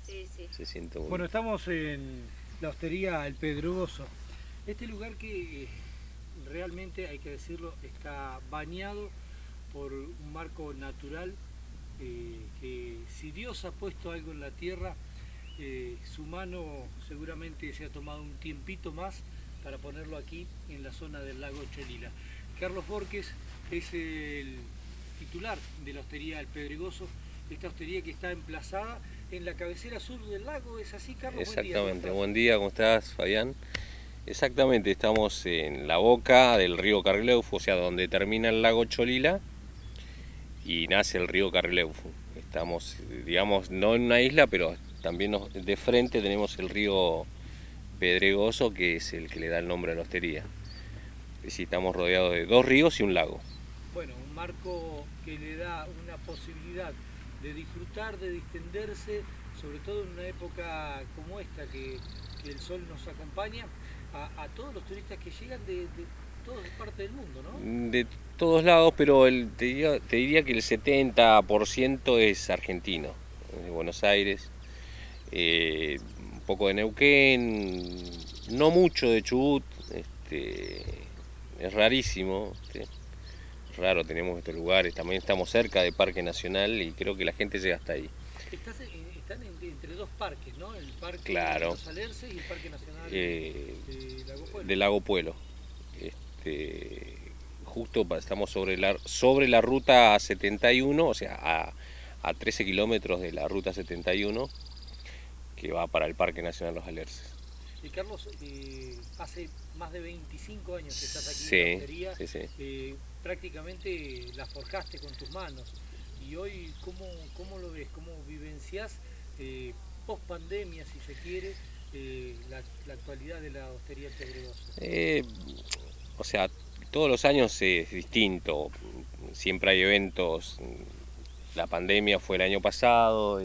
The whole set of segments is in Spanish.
Sí, sí. Se siente muy Bueno, bien. estamos en la hostería El Pedregoso. Este lugar que realmente, hay que decirlo, está bañado por un marco natural, que si Dios ha puesto algo en la tierra, su mano seguramente se ha tomado un tiempito más para ponerlo aquí en la zona del lago Cholila. Carlos Borges es el titular de la hostería El Pedregoso, esta hostería que está emplazada en la cabecera sur del lago. ¿Es así, Carlos? Buen día, ¿cómo Exactamente. estás? Buen día, ¿cómo estás, Fabián? Exactamente, estamos en la boca del río Carrileufu, o sea, donde termina el lago Cholila y nace el río Carrileufu. Estamos, digamos, no en una isla, pero también de frente tenemos el río Pedregoso, que es el que le da el nombre a la hostería. Es decir, estamos rodeados de dos ríos y un lago. Bueno, un marco que le da una posibilidad de disfrutar, de distenderse, sobre todo en una época como esta, que el sol nos acompaña, a todos los turistas que llegan de todas partes del mundo, ¿no? De todos lados, pero te diría que el 70% es argentino, de Buenos Aires, un poco de Neuquén, no mucho de Chubut, es rarísimo, raro tenemos estos lugares, también estamos cerca de Parque Nacional y creo que la gente llega hasta ahí. Están entre dos parques, ¿no? El Parque Claro, Los Alerces y el Parque Nacional eh, Lago Puelo. del Lago Puelo. Justo estamos sobre la ruta 71, o sea, a 13 kilómetros de la ruta 71 que va para el Parque Nacional Los Alerces. Carlos, hace más de 25 años que estás aquí en la Sí, hostería, sí, sí. prácticamente la forjaste con tus manos. Y hoy, ¿cómo lo ves? ¿Cómo vivenciás, post pandemia, si se quiere, la actualidad de la hostería El Pedregoso? O sea, todos los años es distinto, siempre hay eventos. La pandemia fue el año pasado,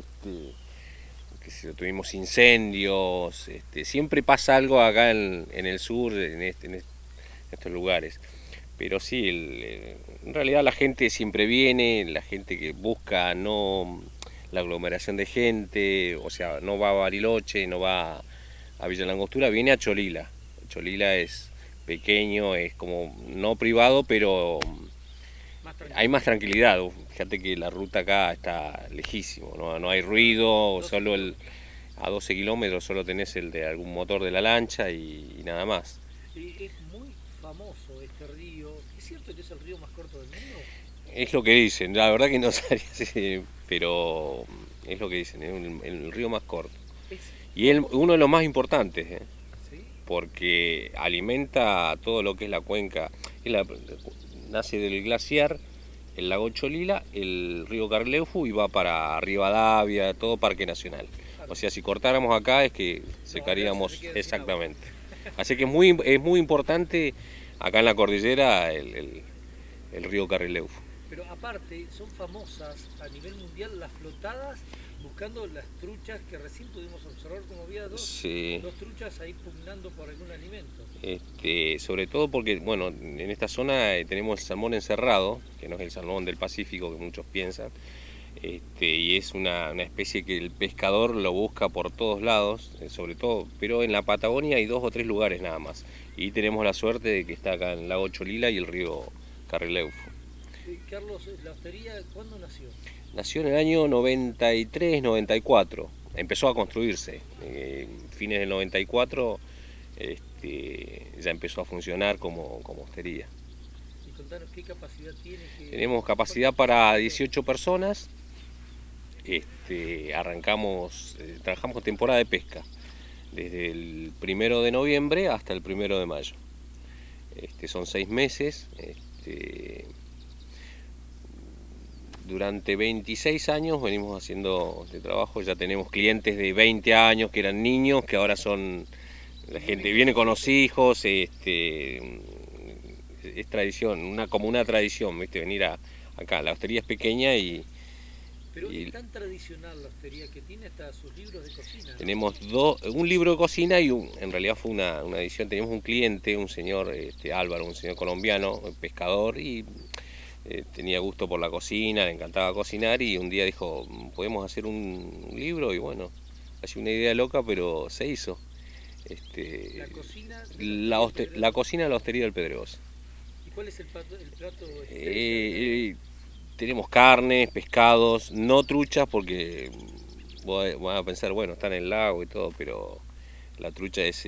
que si tuvimos incendios, siempre pasa algo acá en el sur, en estos lugares. Pero sí, en realidad la gente siempre viene, la gente que busca no la aglomeración de gente, o sea, no va a Bariloche, no va a Villa Langostura, viene a Cholila. Cholila es pequeño, es como no privado, pero Más hay tranquilo. más tranquilidad. Fíjate que la ruta acá está lejísimo, no hay ruido, 12 solo kilómetros. a 12 kilómetros solo tenés el de algún motor de la lancha y nada más. Es muy famoso este río. ¿Es cierto que es el río más corto del mundo? Es lo que dicen, la verdad que no sabría si, pero es lo que dicen, es el río más corto. Es Y famoso. uno de los más importantes, ¿Sí? porque alimenta todo lo que es la cuenca. Nace del glaciar, el lago Cholila, el río Carleufu y va para Rivadavia, todo Parque Nacional. Claro. O sea, si cortáramos acá es que Los alerces se secaríamos quedan sin agua. exactamente. Así que es muy importante acá en la cordillera el río Carrileufu. Pero aparte, son famosas a nivel mundial las flotadas buscando las truchas que recién pudimos observar, como había Sí, dos truchas ahí pugnando por algún alimento. sobre todo porque, bueno, en esta zona tenemos el salmón encerrado, que no es el salmón del Pacífico que muchos piensan, y es una especie que el pescador lo busca por todos lados, sobre todo, pero en la Patagonia hay 2 o 3 lugares nada más. Y tenemos la suerte de que está acá en el lago Cholila y el río Carrileufu. Carlos, ¿la hostería cuándo nació? Nació en el año 93, 94. Empezó a construirse. Fines del 94 ya empezó a funcionar como hostería. Y contanos qué capacidad tiene, Tenemos capacidad cuántos para empleados. 18 personas. Trabajamos con temporada de pesca, desde el 1 de noviembre hasta el 1 de mayo. Son 6 meses. Durante 26 años venimos haciendo este trabajo, ya tenemos clientes de 20 años que eran niños, que ahora son, la gente viene con los hijos, es tradición, como una tradición, ¿viste? Venir acá, la hostería es pequeña Pero es y tan tradicional la hostería que tiene hasta sus libros de cocina, ¿no? tenemos un libro de cocina y en realidad fue una edición, teníamos un cliente, un señor Álvaro, un señor colombiano, pescador, y tenía gusto por la cocina, le encantaba cocinar y un día dijo, ¿podemos hacer un libro? Y bueno, Así una idea loca, pero se hizo. La cocina de La cocina de la Hostería del Pedregoso. ¿Y cuál es el plato estrella? Tenemos carnes, pescados, no truchas porque van a pensar, bueno, está en el lago y todo, pero la trucha es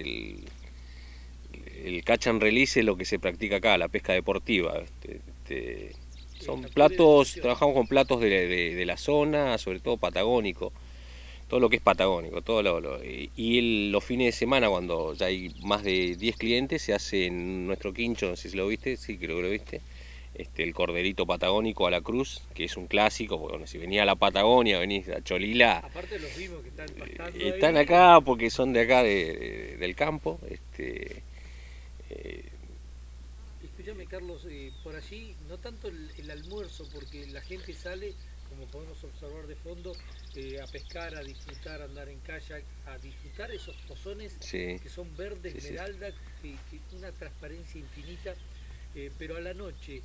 el catch and release, es lo que se practica acá, la pesca deportiva. Son platos, trabajamos con platos de la zona, sobre todo patagónico, todo lo que es patagónico, y los fines de semana, cuando ya hay más de 10 clientes, se hace en nuestro quincho, no sé si lo viste, sí, creo que lo viste, el corderito patagónico a la cruz, que es un clásico, porque bueno, si venía a la Patagonia, venís a Cholila. Aparte los vimos que están pastando están ahí. acá porque son de acá del campo. Escúchame, Carlos, por allí no tanto el almuerzo, porque la gente sale, como podemos observar de fondo, a pescar, a disfrutar, a andar en kayak, a disfrutar esos pozones Sí. que son verde esmeralda, que una transparencia infinita, pero a la noche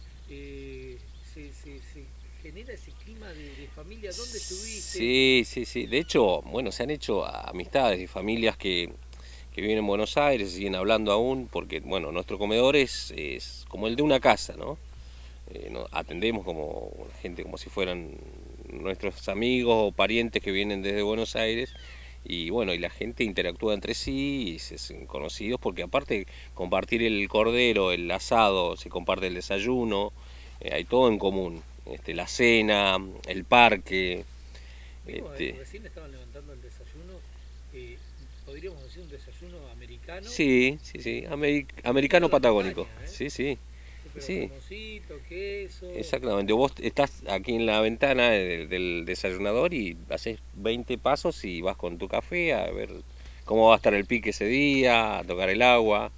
se genera ese clima de familia. ¿Dónde estuviste? Sí. De hecho, bueno, se han hecho amistades de familias que viven en Buenos Aires, siguen hablando aún, porque bueno, nuestro comedor es como el de una casa, ¿no? Atendemos como gente como si fueran nuestros amigos o parientes que vienen desde Buenos Aires, y bueno, y la gente interactúa entre sí y se hacen conocidos, porque aparte compartir el cordero, el asado, se comparte el desayuno, hay todo en común, la cena, el parque. Recién estaban levantando el desayuno, podríamos decir un desayuno americano. Sí, americano patagónico, Montaña, sí. Pero Sí, jamoncito, queso. exactamente. Vos estás aquí en la ventana del desayunador y haces 20 pasos y vas con tu café a ver cómo va a estar el pique ese día, a tocar el agua.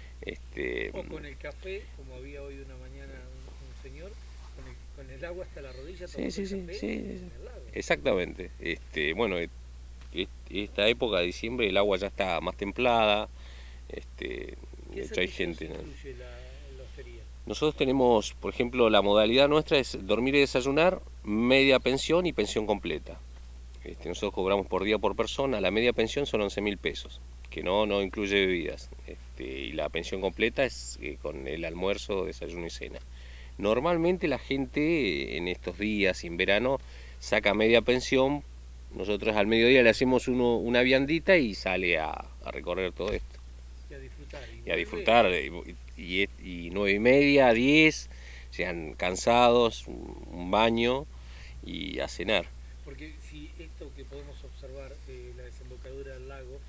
O con el café, como había hoy una mañana un señor, con el agua hasta la rodilla tomando café en el lago. Exactamente. Bueno, esta época de diciembre el agua ya está más templada. De hecho hay gente, ¿no? Incluye la hostería? Nosotros tenemos, por ejemplo, la modalidad nuestra es dormir y desayunar, media pensión y pensión completa. Nosotros cobramos por día por persona, la media pensión son 11.000 pesos, que no incluye bebidas. Y la pensión completa es con el almuerzo, desayuno y cena. Normalmente la gente en estos días, en verano, saca media pensión. Nosotros al mediodía le hacemos una viandita y sale a recorrer todo esto. Y a disfrutar. Y a disfrutar. Y 9:30, 10, sean cansados, un baño y a cenar. Porque si esto que podemos observar, la desembocadura del lago,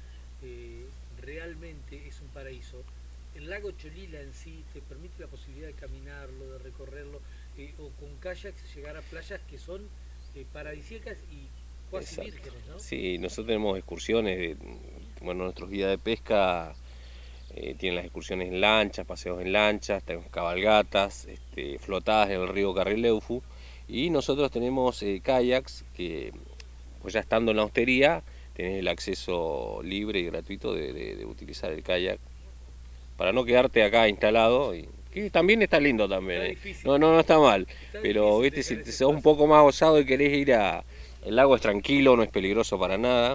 realmente es un paraíso, el lago Cholila en sí te permite la posibilidad de caminarlo, de recorrerlo, o con kayaks llegar a playas que son paradisíacas y cuasi vírgenes, ¿no? Sí, nosotros tenemos excursiones, bueno, nuestros guías de pesca tienen las excursiones en lanchas, paseos en lanchas, tenemos cabalgatas, flotadas en el río Carrileufu, y nosotros tenemos kayaks que, pues ya estando en la hostería, tenés el acceso libre y gratuito de utilizar el kayak para no quedarte acá instalado, y que también está lindo también. No está mal, pero viste, si sos un poco más osado y querés ir el lago es tranquilo, no es peligroso para nada,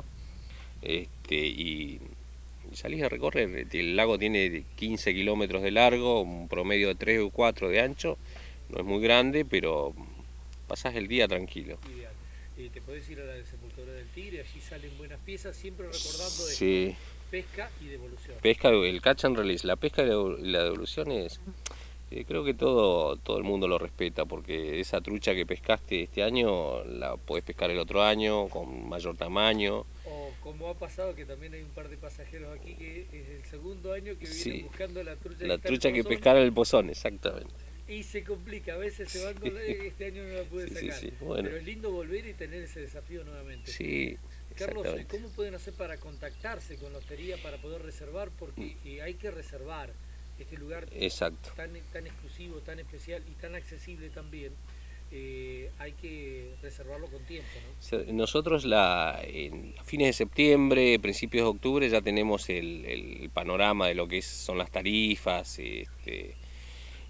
y salís a recorrer. El lago tiene 15 kilómetros de largo, un promedio de 3 o 4 de ancho, no es muy grande, pero pasás el día tranquilo. Ideal. Te podés ir a la desembocadura del Tigre, allí salen buenas piezas, siempre recordando Sí. Pesca y devolución. Pesca, el catch and release, la pesca y la devolución es... creo que todo el mundo lo respeta, porque esa trucha que pescaste este año la podés pescar el otro año con mayor tamaño. O como ha pasado que también hay un par de pasajeros aquí que es el segundo año que vienen buscando la trucha. La trucha que pescaron el pozón, exactamente. Y se complica, a veces se van con este año no la pude sacar. Bueno. Pero es lindo volver y tener ese desafío nuevamente. Sí. Carlos, ¿cómo pueden hacer para contactarse con la hostería para poder reservar? Porque hay que reservar este lugar tan exclusivo, tan especial y tan accesible también. Hay que reservarlo con tiempo, ¿no? Nosotros en fines de septiembre, principios de octubre ya tenemos el panorama de lo que son las tarifas,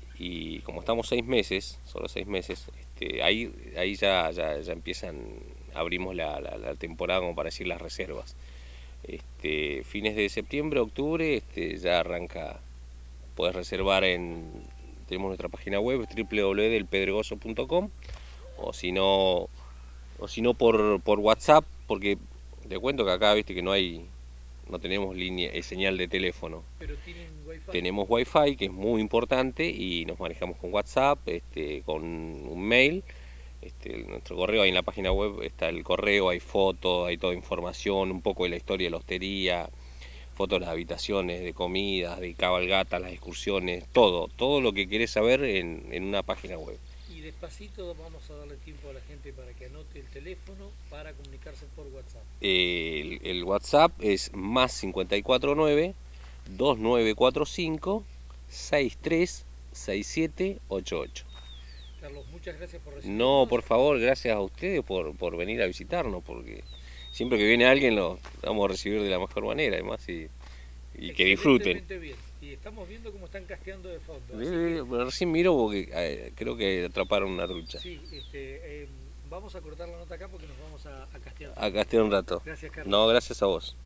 y como estamos 6 meses, solo 6 meses, ahí ya empiezan abrimos la temporada, como para decir, las reservas. Fines de septiembre, octubre, ya arranca, podés reservar tenemos nuestra página web www.delpedregoso.com, o si no por WhatsApp, porque te cuento que acá viste que no tenemos señal de teléfono. Pero tienen Wi-Fi. Tenemos Wi-Fi, que es muy importante, y nos manejamos con WhatsApp, con un mail. Nuestro correo, ahí en la página web está el correo, hay fotos, hay toda información, un poco de la historia de la hostería, fotos de las habitaciones, de comidas, de cabalgatas, las excursiones, todo lo que querés saber en una página web. Y despacito vamos a darle tiempo a la gente para que anote el teléfono para comunicarse por WhatsApp. El WhatsApp es más 549 2945 636788. Carlos, muchas gracias por recibirnos. No, por favor, gracias a ustedes por venir a visitarnos, porque siempre que viene alguien lo vamos a recibir de la mejor manera, además, y que disfruten. Bien. Y estamos viendo cómo están casteando de fondo. Recién miro porque creo que atraparon una trucha. Sí, vamos a cortar la nota acá porque nos vamos a castear. A castear un rato. Gracias, Carlos. No, gracias a vos.